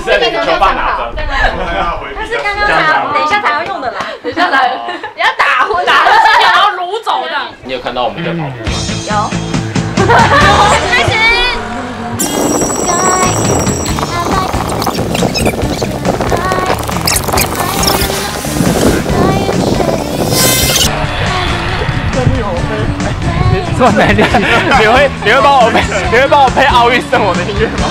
是球棒拿着。 他是刚刚才，等一下才要用的啦。 等一下来，你要打昏，然后掳走的。 你有看到我们在跑步吗？ 有。开始。 这么难念，你会帮我配奥运圣我的音乐吗？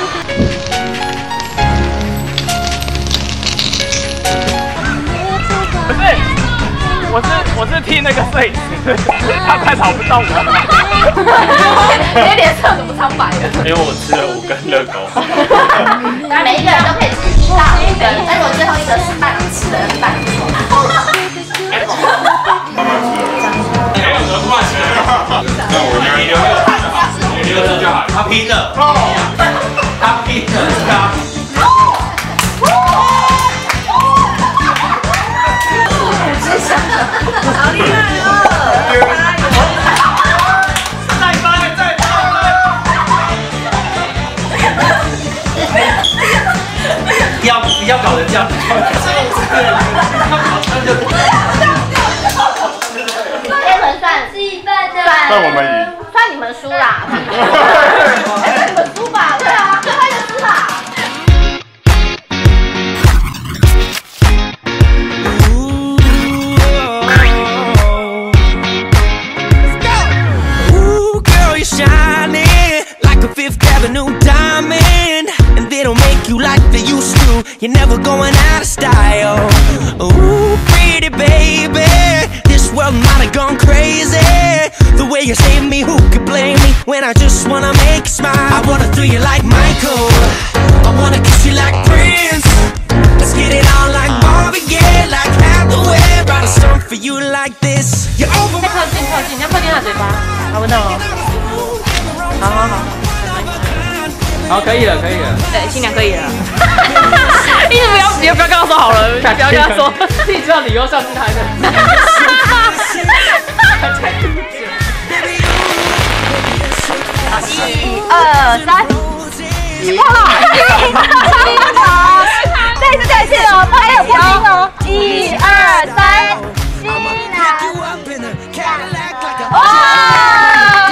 不是，我是听那个摄影师，他快跑不动了。 你的脸色怎么苍白了？ 因为我吃了5根热狗。 每一个人都可以吃1到5根，但是我最后一个是半吃的半口。 那我你6次就好。他拼了，他拼了，是他。 好厉害哦！ 不要搞成这样。 这轮算我们赢，算你们输啦。算你们输吧，对啊，最后一个输吧。 You like they used to, you're never going out of style. Ooh, pretty baby, this world might have gone crazy. The way you saved me, who could blame me when I just wanna make you smile? I wanna throw you like Michael, I wanna kiss you like Prince. Let's get it on like Marvin Gaye, like Hathaway. Write a song for you like this. You're over my head. 靠近，你要靠近他嘴巴，好闻到哦。好。 好，可以了。 对，新娘可以了。一直不要跟他说好了，不要跟他说，自己知道理由上是他的。 1、2、3，破了再一次哦，他还有破音哦。1、2、3，新郎。哇！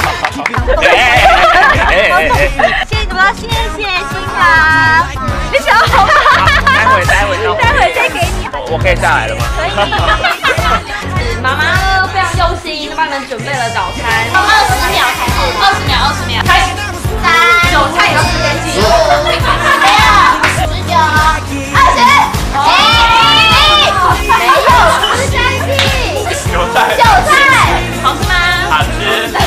谢谢新郎，你想好吗？待会再给你。 我可以下来了吗？ 可以。 妈妈呢非常用心，帮你们准备了早餐。 20秒开始 20秒，开始。 3、 韭菜也要时间计。 5、6、19、20。没有13剂。韭菜， 好吃吗？ 好吃。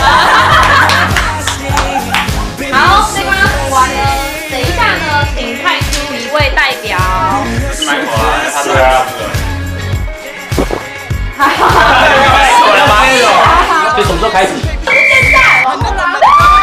好，这刚刚读完了，等一下呢，请派出一位代表。 麦克啊，对啊。 我的妈呀！所以什么时候开始？ 现在，我不忙。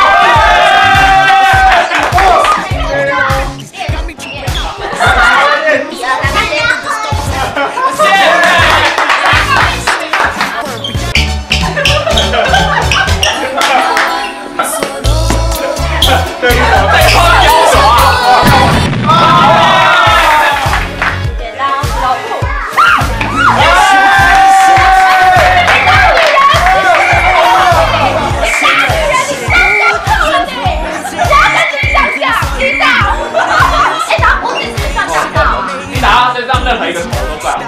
任何一个头都算。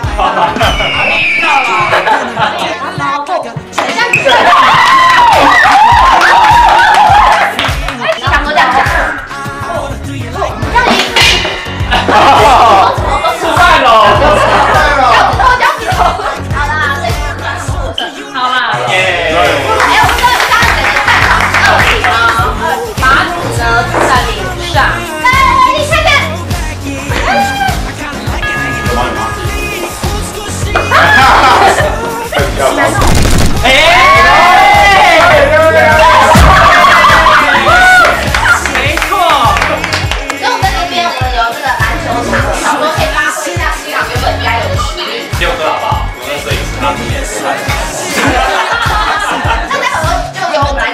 失败了。 好啦， 耶！ 马祖呢在脸上。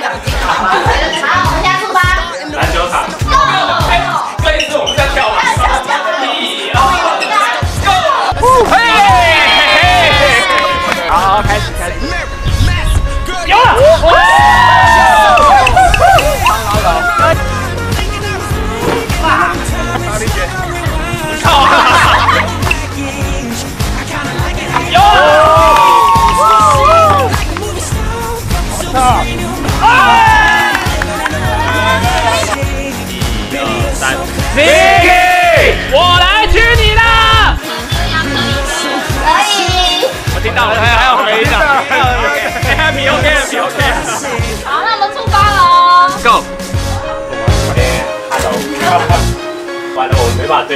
篮球场，这一次我们在跳。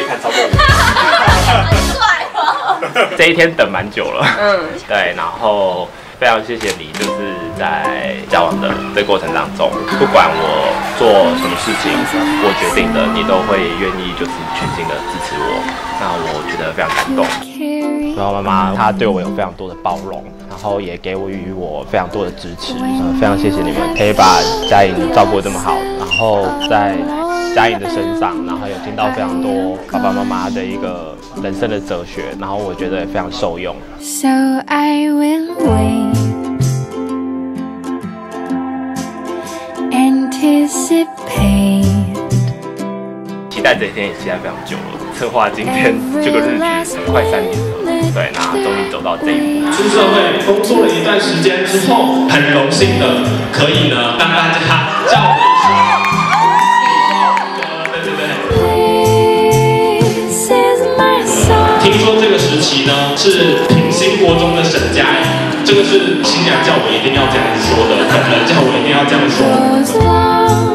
看超过5年。 很帅哦。 这一天等蛮久了。对，然后非常谢谢你，就是在交往的这个过程当中，不管我做什么事情，我决定的，你都会愿意就是全心的支持我，那我觉得非常感动。然后妈妈她对我有非常多的包容，然后也给予我非常多的支持，非常谢谢你们可以把佳颖照顾得这么好，然后在佳颖的身上，然后有听到非常多爸爸妈妈的一个人生的哲学，然后我觉得也非常受用。 So I will wait, anticipate. 期待这一天也期待非常久了，策划今天这个日子快3年了，对，那终于走到这一步。 出社会工作了一段时间之后，很荣幸的可以呢让大家叫我一声。听说这个时期呢是品心国中的沈佳宜，这个是新娘叫我一定要这样说的，本人叫我一定要这样说。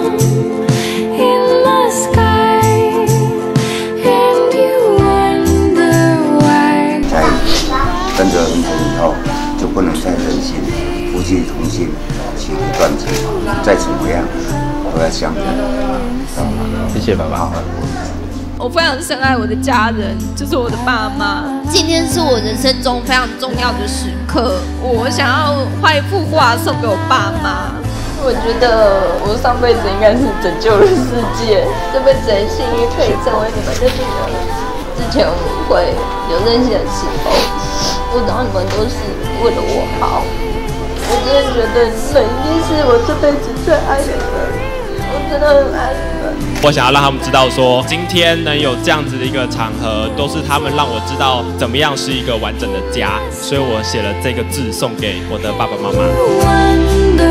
跟着恩婆以后，就不能再任性，夫妻同心，其利断金，再怎么样都要相认。 谢谢爸爸。 我非常深爱我的家人，就是我的爸妈。今天是我人生中非常重要的时刻，我想要画一幅画送给我爸妈。 我觉得我上辈子应该是拯救了世界，这辈子很幸运可以成为你们的女儿。之前我会有任性的时候，不知道你们都是为了我好。我真的觉得你们一定是我这辈子最爱的人。我真的很爱你们。 我想要让他们知道说，今天能有这样子的一个场合，都是他们让我知道怎么样是一个完整的家，所以我写了这个字送给我的爸爸妈妈。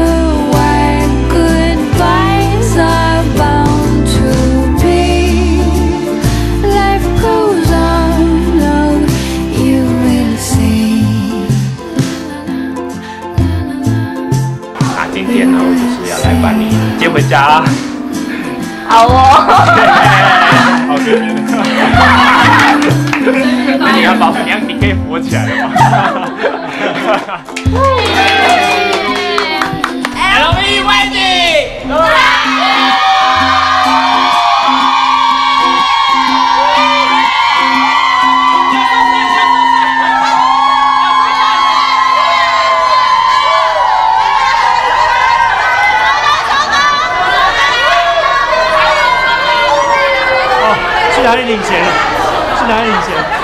那今天呢，我就是要来把你接回家啦。 好哦。 好决定。那你要保持，你可以扶起来了吗？LV Wedding。 去哪里领钱了？去哪里领钱？